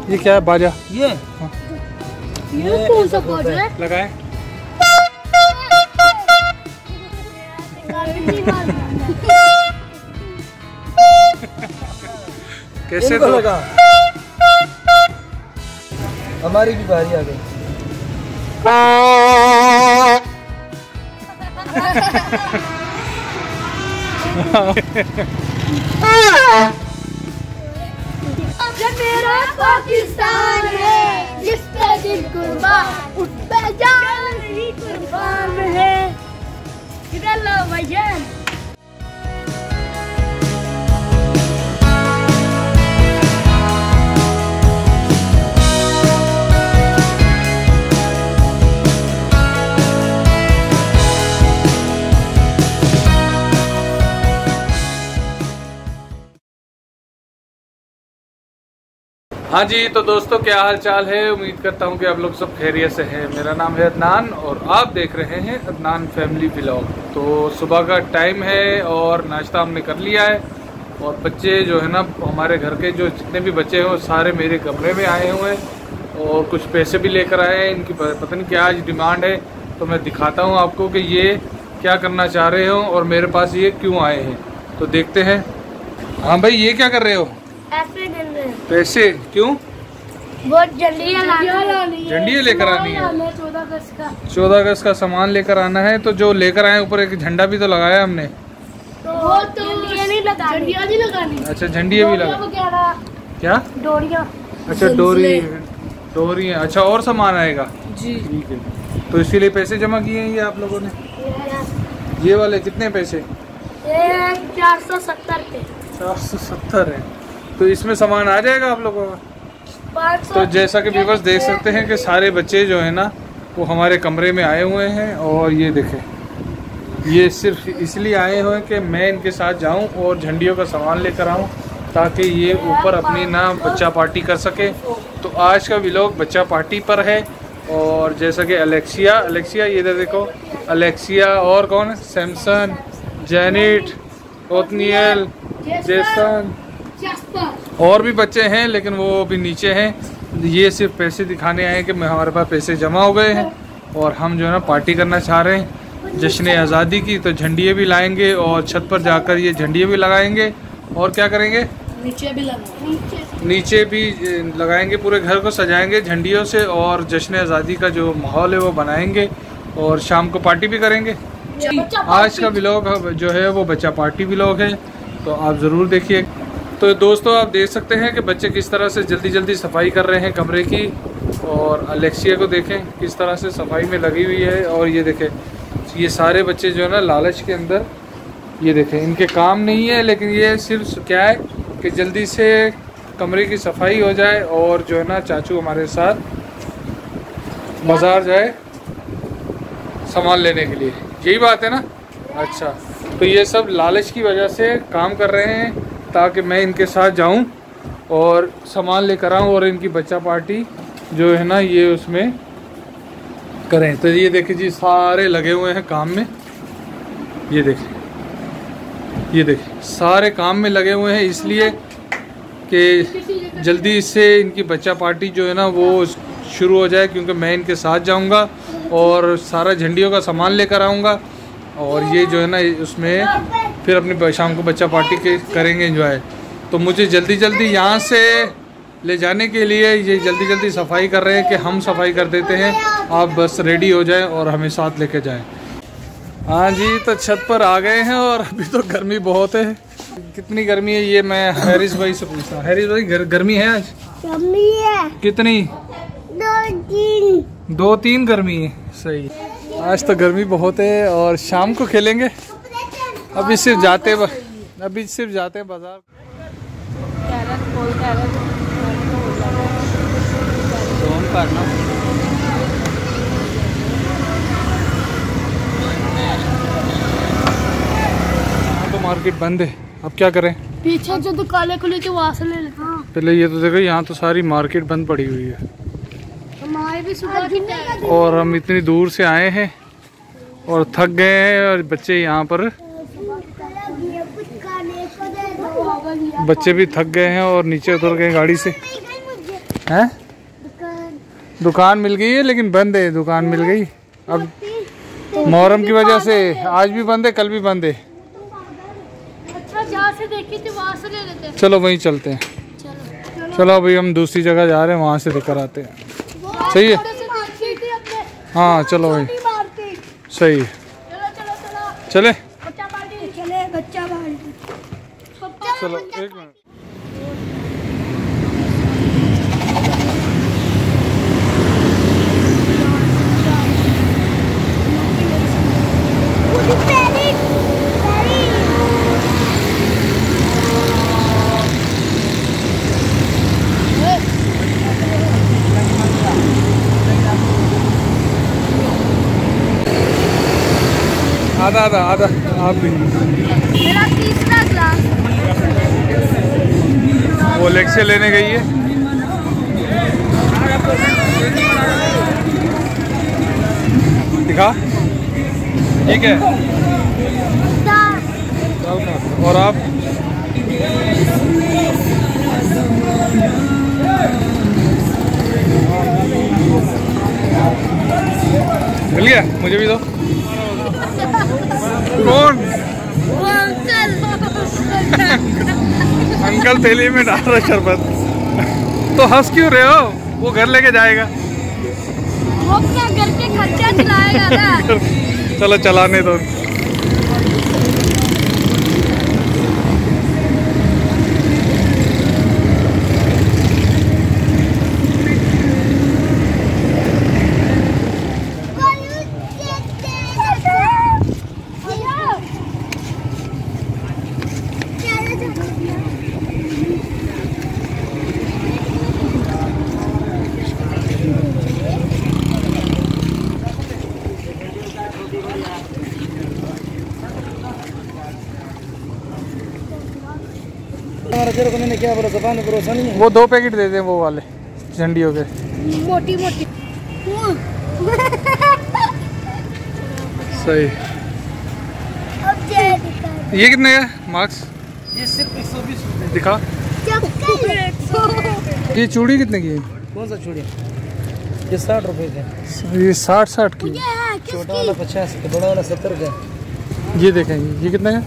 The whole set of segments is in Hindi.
ये क्या है बाजा? ये हाँ। ये कौन सा बाजा है? लगाए। कैसे तो लगा? हमारी भी बारी आ गई। मेरा पाकिस्तान है जिस पे दिल कुर्बान उस पे जान ही कुर्बान है। इधर लो भैया। हाँ जी, तो दोस्तों क्या हाल चाल है। उम्मीद करता हूँ कि आप लोग सब खैरियत से हैं। मेरा नाम है अदनान और आप देख रहे हैं अदनान फैमिली व्लॉग। तो सुबह का टाइम है और नाश्ता हमने कर लिया है और बच्चे जो है ना, हमारे घर के जो जितने भी बच्चे हैं वो सारे मेरे कमरे में आए हुए हैं और कुछ पैसे भी लेकर आए हैं। इनकी पता नहीं क्या आज डिमांड है, तो मैं दिखाता हूँ आपको कि ये क्या करना चाह रहे हो और मेरे पास ये क्यों आए हैं। तो देखते हैं। हाँ भाई, ये क्या कर रहे हो? पैसे क्यों? बहुत झंडियाँ लानी है। झंडियाँ लेकर आनी है। 14 अगस्त का 14 अगस्त का सामान लेकर आना है। तो जो लेकर आए ऊपर एक झंडा भी तो लगाया हमने। वो तो झंडियाँ नहीं लगानी। अच्छा, झंडियाँ भी लगा। क्या? डोरियाँ। अच्छा, डोरी है। अच्छा, और सामान आएगा जी। ठीक है, तो इसीलिए पैसे जमा किए हैं ये आप लोगों ने। ये वाले कितने पैसे? 470 पे। 470 है। तो इसमें सामान आ जाएगा आप लोगों का। 500। तो जैसा कि व्यूअर्स देख सकते हैं कि सारे बच्चे जो है ना वो हमारे कमरे में आए हुए हैं और ये देखें, ये सिर्फ इसलिए आए हुए हैं कि मैं इनके साथ जाऊं और झंडियों का सामान लेकर आऊं ताकि ये ऊपर अपनी ना बच्चा पार्टी कर सके। तो आज का व्लॉग बच्चा पार्टी पर है। और जैसा कि अलेक्सिया ये इधर देखो, अलेक्सिया और कौन है? सैमसन, जेनिट, ओतनियल, जेसन और भी बच्चे हैं, लेकिन वो अभी नीचे हैं। ये सिर्फ पैसे दिखाने आए कि हमारे पास पैसे जमा हो गए हैं और हम जो है ना पार्टी करना चाह रहे हैं जश्न आज़ादी की। तो झंडियाँ भी लाएंगे और छत पर जाकर ये झंडियाँ भी लगाएंगे और क्या करेंगे, नीचे भी लगाएंगे, पूरे घर को सजाएंगे झंडियों से और जश्न आज़ादी का जो माहौल है वो बनाएंगे और शाम को पार्टी भी करेंगे। आज का व्लॉग जो है वो बच्चा पार्टी व्लॉग है, तो आप ज़रूर देखिए। तो दोस्तों आप देख सकते हैं कि बच्चे किस तरह से जल्दी जल्दी सफाई कर रहे हैं कमरे की। और अलेक्सिया को देखें किस तरह से सफाई में लगी हुई है। और ये देखें, ये सारे बच्चे जो है ना लालच के अंदर, ये देखें, इनके काम नहीं है लेकिन ये सिर्फ क्या है कि जल्दी से कमरे की सफाई हो जाए और जो है ना चाचू हमारे साथ बाज़ार जाए सामान लेने के लिए। यही बात है ना? अच्छा, तो ये सब लालच की वजह से काम कर रहे हैं ताकि मैं इनके साथ जाऊं और सामान लेकर आऊं और इनकी बच्चा पार्टी जो है ना ये उसमें करें। तो ये देखिए जी, सारे लगे हुए हैं काम में। ये देखिए सारे काम में लगे हुए हैं इसलिए कि जल्दी से इनकी बच्चा पार्टी जो है ना वो शुरू हो जाए, क्योंकि मैं इनके साथ जाऊंगा और सारा झंडियों का सामान लेकर आऊँगा और ये जो है ना उसमें फिर अपनी शाम को बच्चा पार्टी के करेंगे एंजॉय। तो मुझे जल्दी जल्दी यहाँ से ले जाने के लिए ये जल्दी जल्दी सफाई कर रहे हैं कि हम सफाई कर देते हैं, आप बस रेडी हो जाएं और हमें साथ लेके जाएं। हाँ जी, तो छत पर आ गए हैं और अभी तो गर्मी बहुत है। कितनी गर्मी है ये मैं हैरिस भाई से पूछता हूँ। हैरिस भाई, गर्मी है आज? गर्मी है। कितनी? 2-3 गर्मी है। सही, आज तो गर्मी बहुत है और शाम को खेलेंगे। अभी सिर्फ जाते हैं बाजार। तो मार्केट बंद है, अब क्या करें? पीछे जो दुकानें खुली थी वहाँ से ले लेते हैं। पहले ये तो देखो, यहाँ तो सारी मार्केट बंद पड़ी हुई है। हमारे भी सुबह की और हम इतनी दूर से आए हैं और थक गए हैं और बच्चे यहाँ पर बच्चे भी थक गए हैं और नीचे उतर गए गाड़ी से। है? दुकान मिल गई है लेकिन बंद है। दुकान मिल गई अब मुहर्रम की वजह से। आज भी बंद है, कल भी बंद है। अच्छा जहाँ से देखी थी वहाँ से ले लेते हैं। चलो वहीं चलते हैं। चलो अभी हम दूसरी जगह जा रहे हैं, वहाँ से लेकर आते हैं। सही है? हाँ चलो भाई, सही है। चले चलो 1 मिनट। आधा आधा आधा आप भी। मेरा तीसरा ग्लास। वो लेक्चर लेने गई है। दिखा ठीक है। और आप? मिल गया? मुझे भी दो। कौन? अंकल थैली में डाल रहा शरबत। तो हंस क्यों रहे हो? वो घर लेके जाएगा। वो अपना घर के खर्चा चलाएगा ना। चलो चलाने दो। क्या बोला? ज़बान में भरोसा नहीं है। वो 2 पैकेट दे दें, वो वाले झंडियों के। मोटी मोटी। सही। ये कितने का मार्क्स? ये सिर्फ 120 रुपये। दिखा। ये चूड़ी कितने की है? कौन सा चूड़ी? ये 60 रुपये का। ये 60 की। छोटा वाला 50 का, बड़ा वाला 70 का। ये देखेंगे ये कितने का?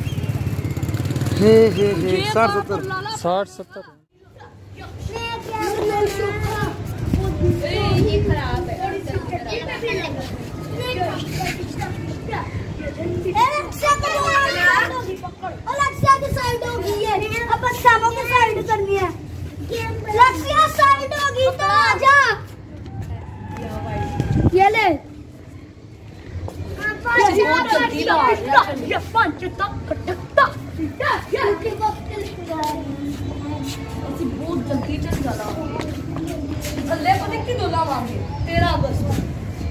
60-70। 60-70। ये खराब है। लक्ष्या की साइड होगी ये। अब बच्चों की साइड करनी है। लक्ष्या साइड होगी तो आजा। ये ले। बहुत जल्दी चल जाना। अल्लाह को देख के दोला मांगे 13 अगस्त।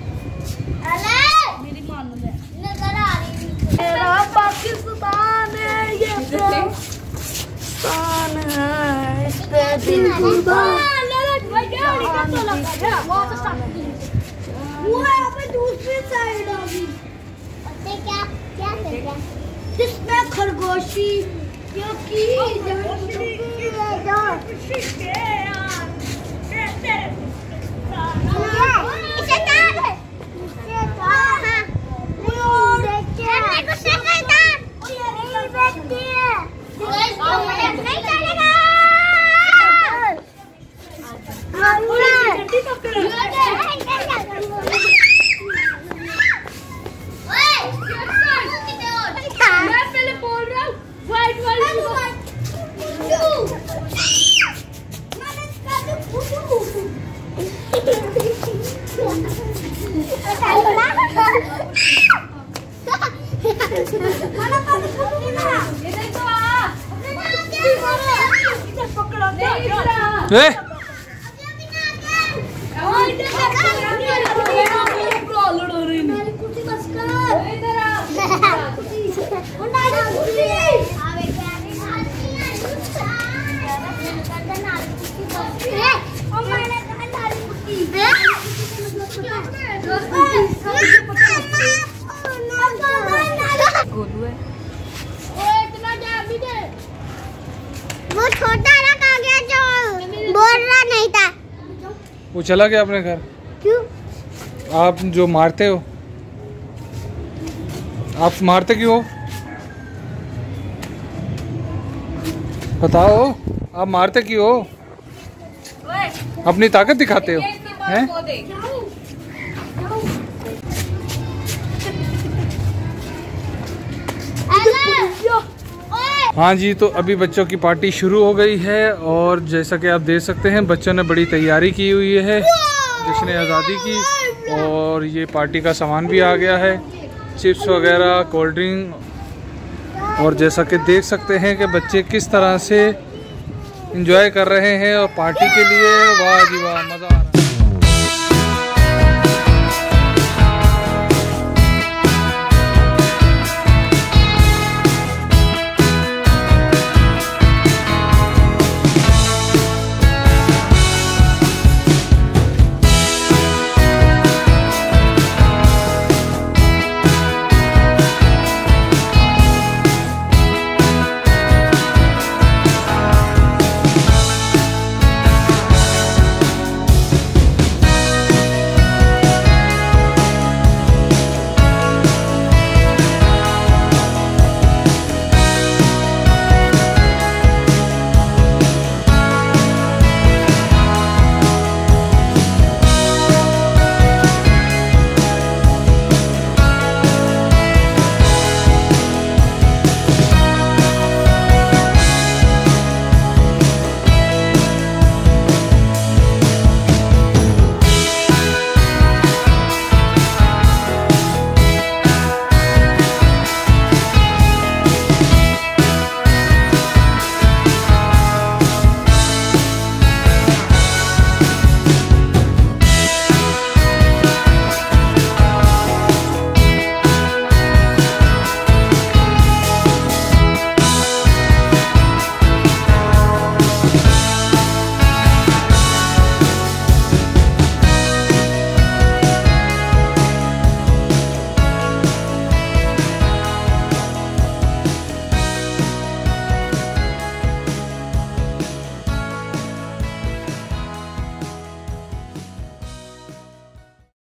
मेरी मान ले नजर आ रही मेरा पाकिस्तान है ये पाकिस्तान है इस पे दिल कुर्बान। भाई क्या निकल तो लगा है वहां से स्टार्ट। वो यहां पे दूसरी साइड होगी। पता क्या क्या है जिसमें खरगोशी क्योंकि वो छोटा रखा गया जो बोल रहा नहीं था। वो चला गया अपने घर। क्यों? आप जो मारते हो, आप मारते क्यों हो? बताओ, आप मारते क्यों हो? अपनी ताकत दिखाते हो हैं? हाँ जी, तो अभी बच्चों की पार्टी शुरू हो गई है और जैसा कि आप देख सकते हैं बच्चों ने बड़ी तैयारी की हुई है जश्न आज़ादी की। और ये पार्टी का सामान भी आ गया है, चिप्स वगैरह, कोल्ड ड्रिंक। और जैसा कि देख सकते हैं कि बच्चे किस तरह से एंजॉय कर रहे हैं और पार्टी के लिए वाह जी वाह, मज़ा आ रहा है।